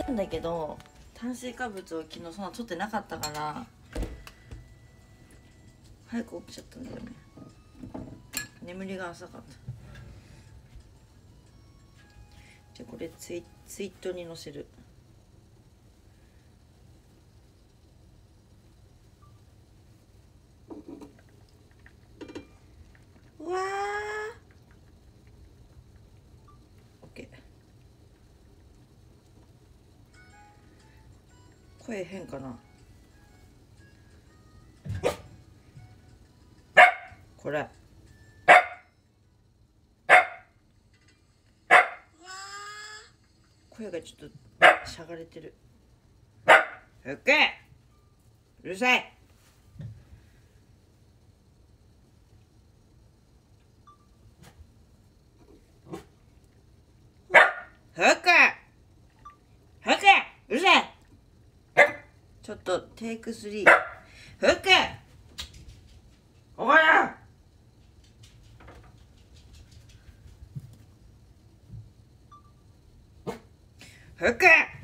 んだけど炭水化物を昨日そんな取ってなかったから早く起きちゃったんだよね。眠りが浅かった。じゃあこれツイートに載せる。うわー OK。 声変かなこれ。声がちょっとしゃがれてる。ふっけうるさい。ふっけうるさい。ちょっとテイク3。ふっけお前らふっけ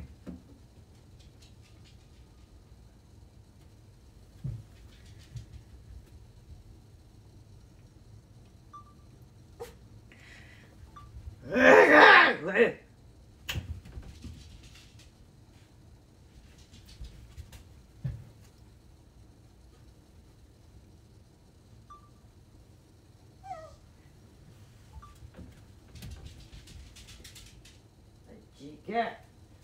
いけ。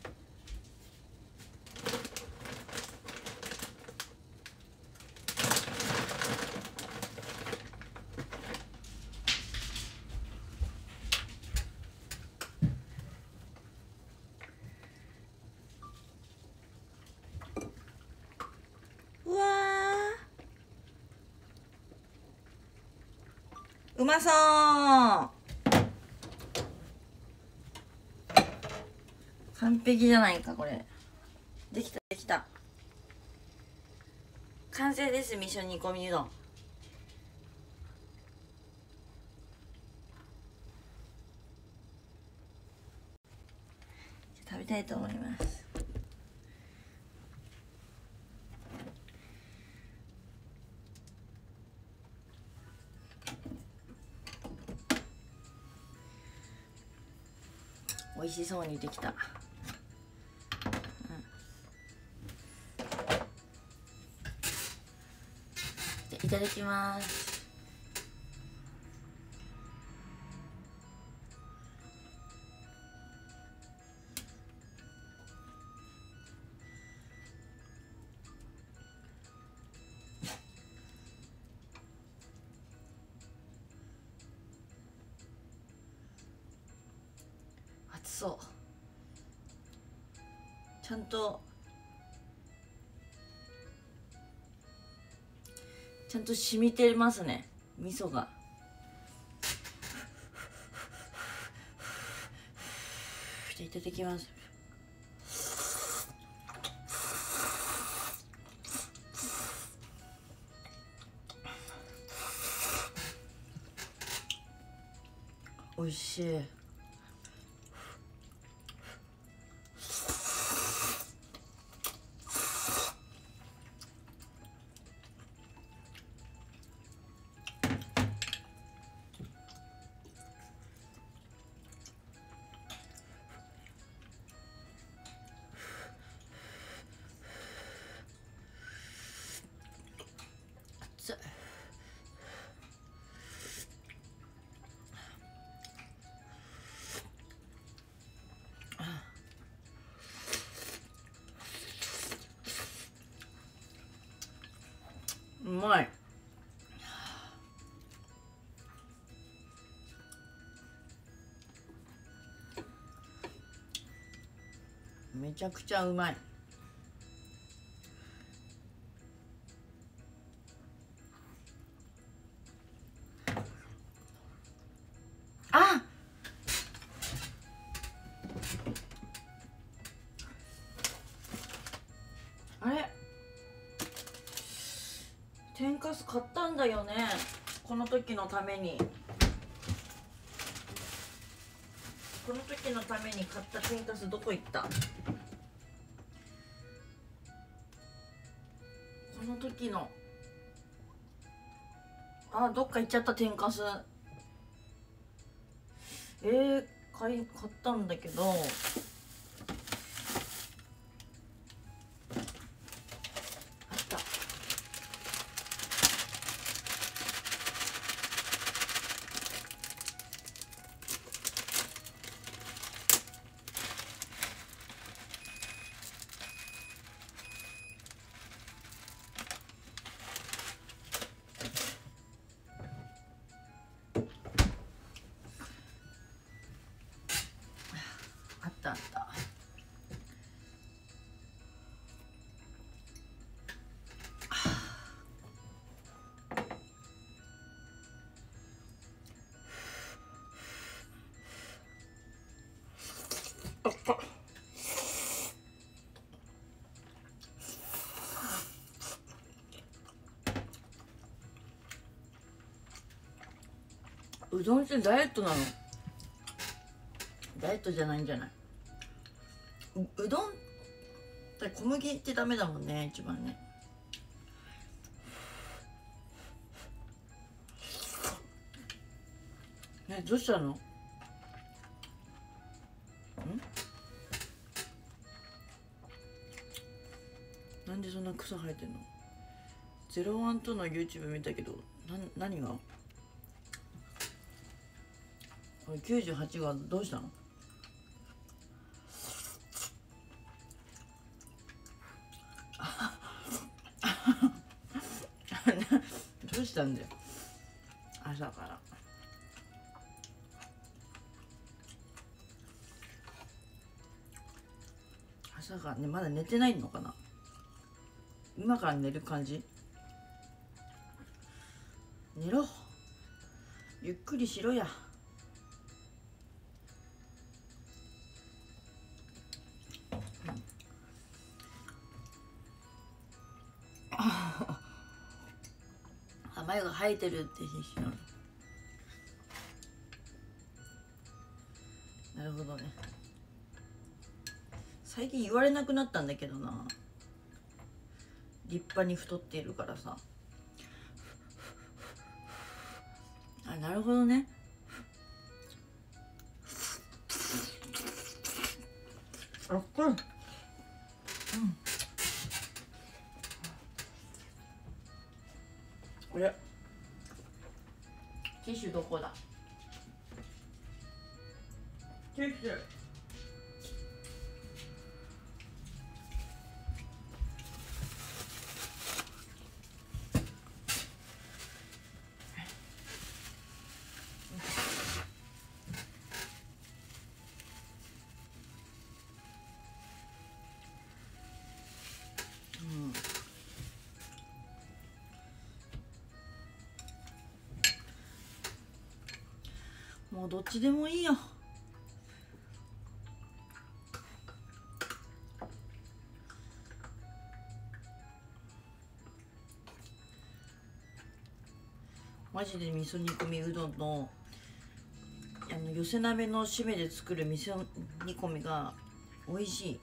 うわーうまそう。完璧じゃないかこれ。できたできた。完成です。味噌煮込みうどん。食べたいと思います。美味しそうにできた。いただきます。熱そう。ちゃんと染みてますね、味噌が。いただきます。おいしい。うまい。めちゃくちゃうまい。あ、あれ天かす買ったんだよね、この時のために。この時のために買った天かすどこ行った？ の時のどっか行っちゃった天かす。買ったんだけど、あった。あった。うどんってダイエットなの？ダイエットじゃないんじゃない？うどんって小麦ってダメだもんね、一番ね。どうしたの？なんでそんな草生えてんの？ゼロワンとの YouTube 見たけど、何が？これ98がどうしたの？どうしたんだよ、朝から。朝からね、まだ寝てないのかな？今から寝る感じ？寝ろ、ゆっくりしろや。眉が生えてるって必死なの。なるほどね。最近言われなくなったんだけどな、立派に太っているからさ。なるほどね。これティッシュどこだ？ティッシュ。もうどっちでもいいよ。マジで味噌煮込みうどんの寄せ鍋の締めで作る味噌煮込みが美味しい。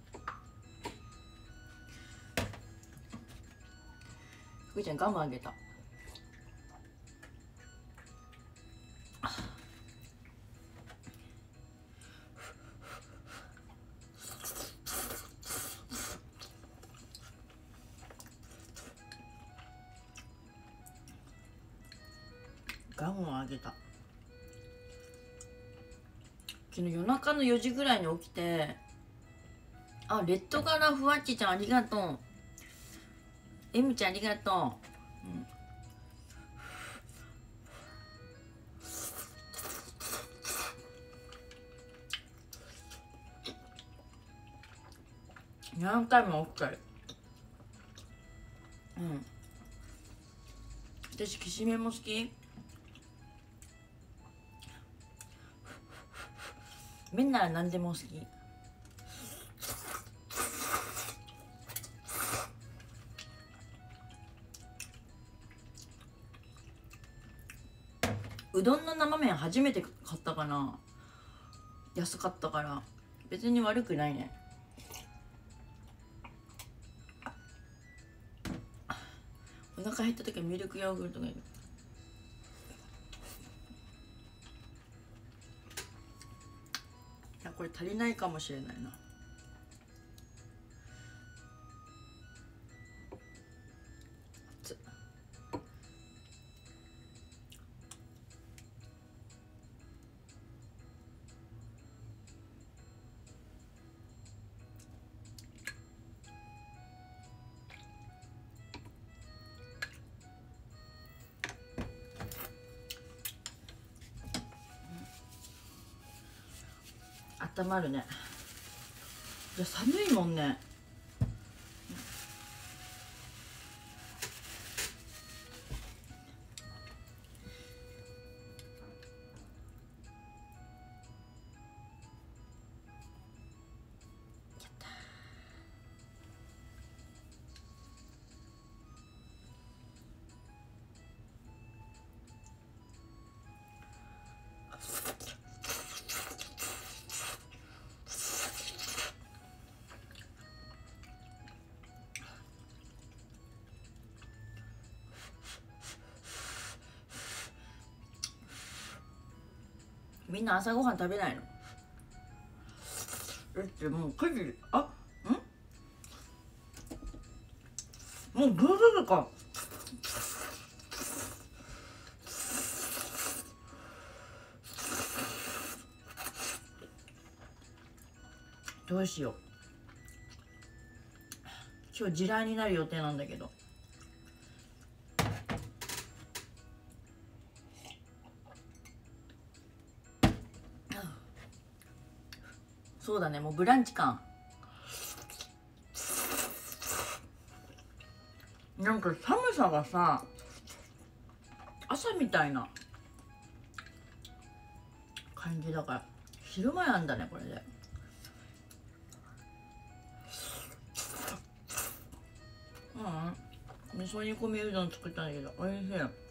ふーちゃんガムあげた。ガムをあげた。昨日夜中の4時ぐらいに起きて、レッドカラーふわっちちゃんありがとう。M ちゃんありがとう。何回も起きてる。私きしめんも好き。麺なら何でも好き。うどんの生麺初めて買ったかな。安かったから別に悪くないね。 腹減った時はミルクヨーグルトがいい。いやこれ足りないかもしれないな。温まるね。いや寒いもんね。みんな朝ごはん食べないの？だってもう9時。もうブーブーか。どうしよう。今日地雷になる予定なんだけど。そうだね、もうブランチ感。なんか寒さがさ、朝みたいな感じだから昼間なんだねこれで。味噌煮込みうどん作ったんだけどおいしい。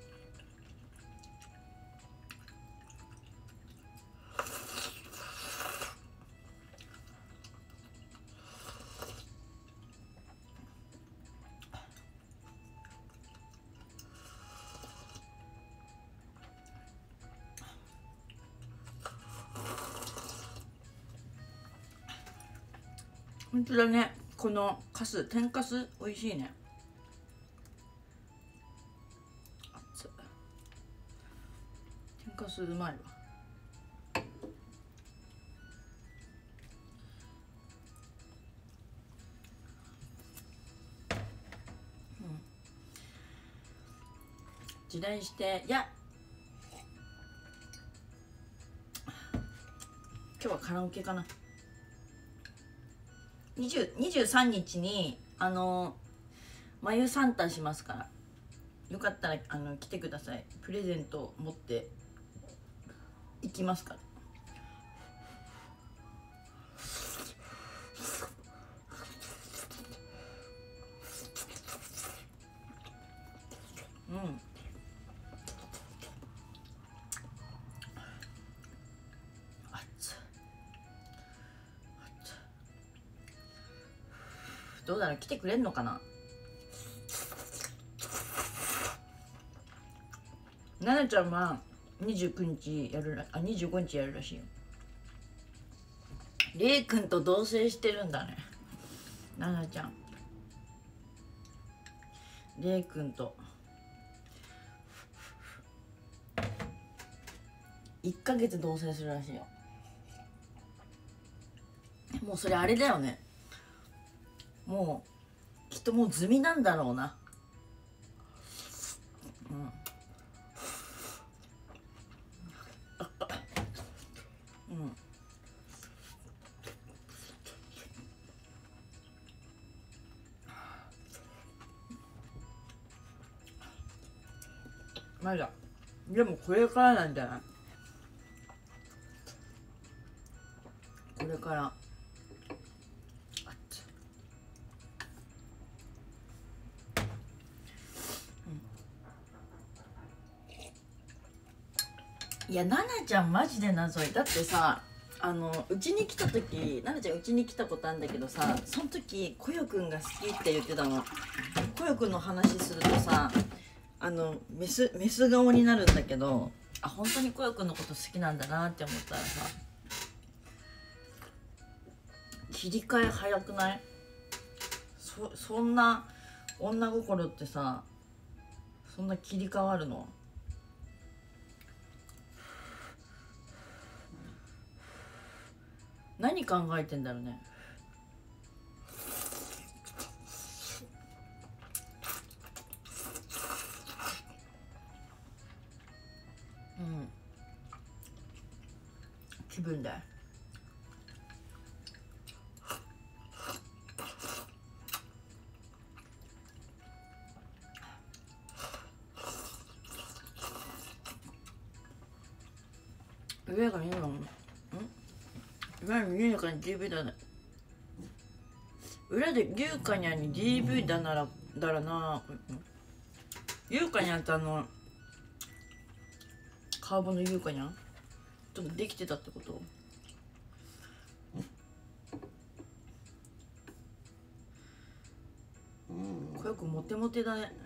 本当だね、このかす、天かす美味しいね。熱っ。天かすうまいわ。時代して、いや今日はカラオケかな。23日に眉サンタしますから、よかったら来てください。プレゼント持って行きますから。どうだろう、来てくれんのかな。ななちゃんは29日やる25日やるらしいよ。れいくんと同棲してるんだね、ななちゃん。れいくんと1ヶ月同棲するらしいよ。もうそれあれだよね、もうきっともう済みなんだろうな。まだでもこれからなんじゃない？これから。いや、ななちゃんマジで謎い。だってさ、うちに来た時、ななちゃんうちに来たことあるんだけどさ、その時こよくんが好きって言ってたの。こよくんの話するとさ、 メス顔になるんだけど、本当にこよくんのこと好きなんだなって思ったらさ、切り替え早くない？そんな女心ってさ、そんな切り替わるの？何考えてんだろうね。気分で。上がいいの？今の優香に DV だね。裏で優香にゃんに DV だならな。優香にゃんってカーボンの優香にゃんちょっとできてたってこと？こよくモテモテだね。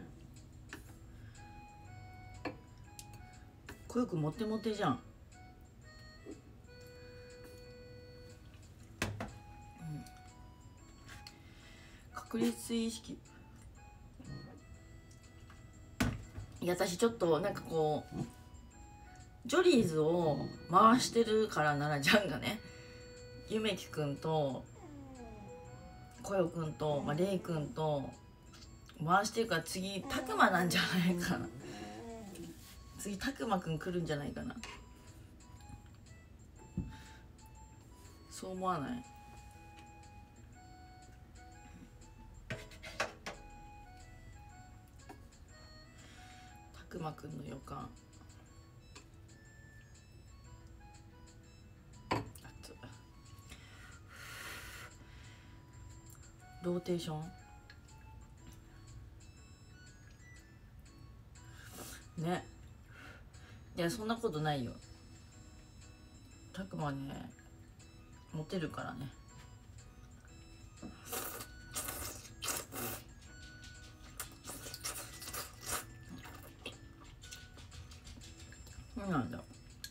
こよくモテモテじゃん。確率意識。いや、私ちょっとなんかこうジョリーズを回してるからなら、ジャンがね、ゆめきくんとこよくんと、れいくんと回してるから、次たくまなんじゃないかな。次たくまくん来るんじゃないかな。そう思わない？たくまくんの予感。ローテーションね。いや、そんなことないよ。たくまね、モテるからね。そうなんだ。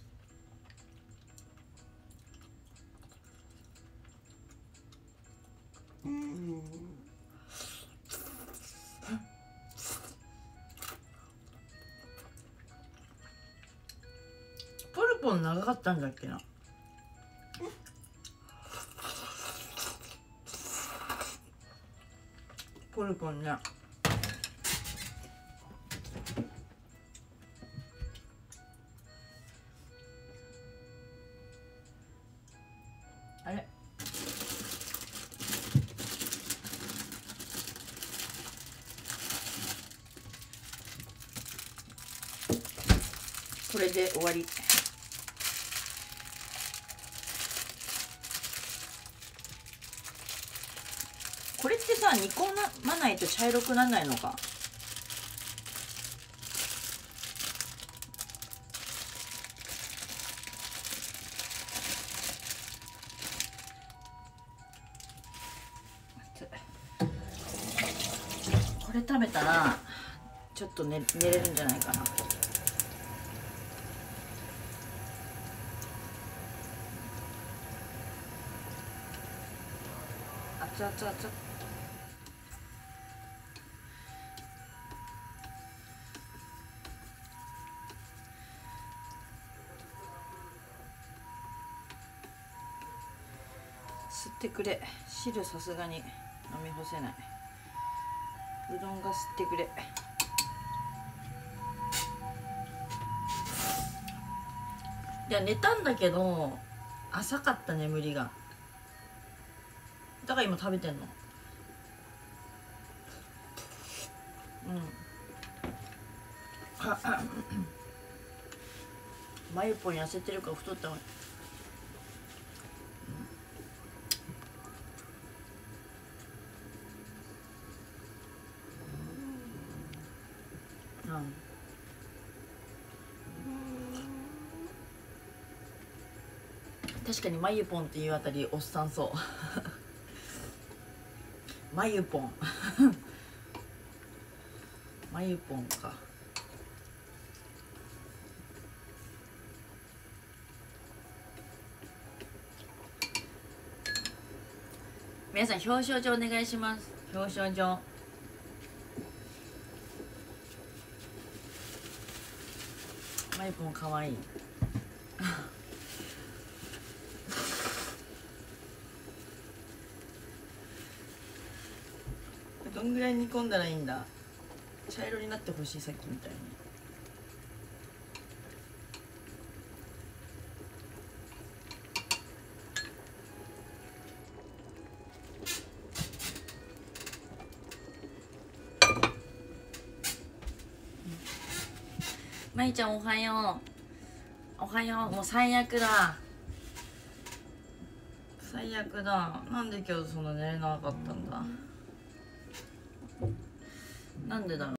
ポルポン長かったんだっけな。ポルポンね。あれ、これで終わり。これってさ、煮込まないと茶色くならないのか。これ食べたらちょっと寝れるんじゃないかな。熱々熱々。吸ってくれ。汁さすがに飲み干せない。うどんが吸ってくれ。いや、寝たんだけど浅かった、眠りが。だから今食べてんの。まゆぽん痩せてるか太ったの？確かにまゆぽんっていうあたりおっさんそうまゆぽんまゆぽんか。 皆さん表彰状お願いします。表彰状。マイポンかわいい。どんぐらい煮込んだらいいんだ。茶色になってほしい、さっきみたいに。まいちゃんおはよう。おはよう。もう最悪だ。最悪だ。なんで今日そんな寝れなかったんだ。なんでだろう。